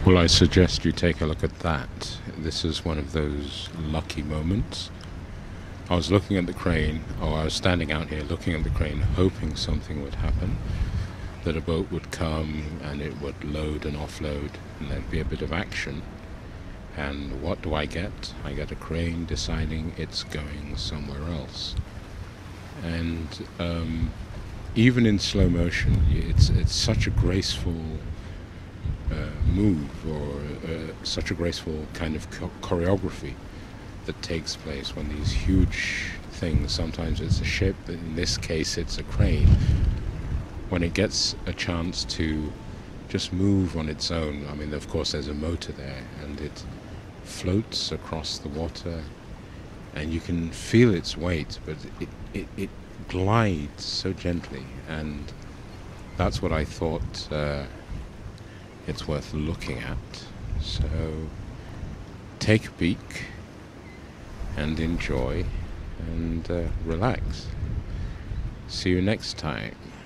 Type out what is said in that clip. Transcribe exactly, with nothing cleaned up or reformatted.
Well, I suggest you take a look at that. This is one of those lucky moments. I was looking at the crane, or I was standing out here looking at the crane, hoping something would happen, that a boat would come and it would load and offload, and there'd be a bit of action. And what do I get? I get a crane deciding it's going somewhere else. And um, even in slow motion, it's it's such a graceful uh, move, or uh, such a graceful kind of cho choreography that takes place when these huge things, sometimes it's a ship, in this case it's a crane, when it gets a chance to just move on its own. I mean, of course there's a motor there, and it floats across the water, and you can feel its weight, but it, it, it glides so gently, and that's what I thought uh, it's worth looking at. So take a peek and enjoy and uh, relax. See you next time.